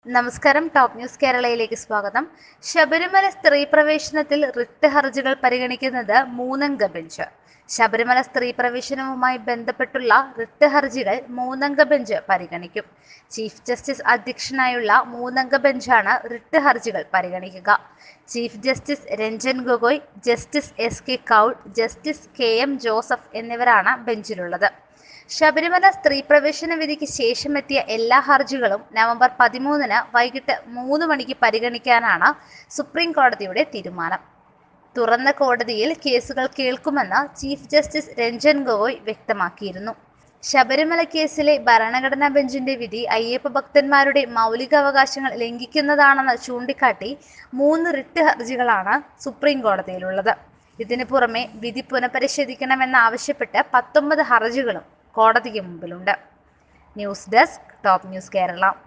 നമസ്കാരം. Top news കേരളയിലേക്ക് സ്വാഗതം. ശബരിമല സ്ത്രീ പ്രവേശനത്തിൽ റിട്ട് ഹർജികൾ പരിഗണിക്കുന്നത് മൂന്നംഗ ബെഞ്ച്. ശബരിമല സ്ത്രീ പ്രവേശനവുമായി ബന്ധപ്പെട്ടുള്ള റിട്ട് ഹർജികൾ മൂന്നംഗ ബെഞ്ച് പരിഗണിക്കും. ചീഫ് ജസ്റ്റിസ് അധ്യക്ഷനായുള്ള മൂന്നംഗ ബെഞ്ചാണ് റിട്ട് ഹർജികൾ പരിഗണിക്കുക. Chief justice Ranjan Gogoi, justice S K. Kaul, justice K M. Joseph എന്നിവരാണ് ബെഞ്ചിലുള്ളത്. ശബരിമല സ്ത്രീ പ്രവേശന വിധിക്ക് ശേഷമെത്തിയ എല്ലാ ഹർജികളും നവംബർ 13 വൈകിട്ട് 3 മണിക്ക് പരിഗണിക്കാനാണ് സുപ്രീം കോടതിയുടെ തീരുമാനം. തുറന്ന കോടതിയിൽ കേസുകൾ കേൾക്കുമെന്ന് ചീഫ് ജസ്റ്റിസ് രഞ്ജൻ ഗൊഗോയ് വ്യക്തമാക്കിയിരുന്നു. ശബരിമല കേസിലെ ഭരണഘടനാ ബെഞ്ചിന്റെ വിധി അയ്യപ്പ ഭക്തന്മാരുടെ മൗലികാവകാശങ്ങൾ ലംഘിക്കുന്നതാണെന്ന് ചൂണ്ടിക്കാട്ടി 3 റിട്ട് ഹർജികളാണ് സുപ്രീം കോടതിയിലുള്ളത്. ഇതിനു പുറമെ വിധി പുനഃപരിശോധിക്കണമെന്നാവശ്യപ്പെട്ട് 19 ഹർജികളും കോടതിക്ക് മുമ്പിലുണ്ട്. News desk, top news Kerala.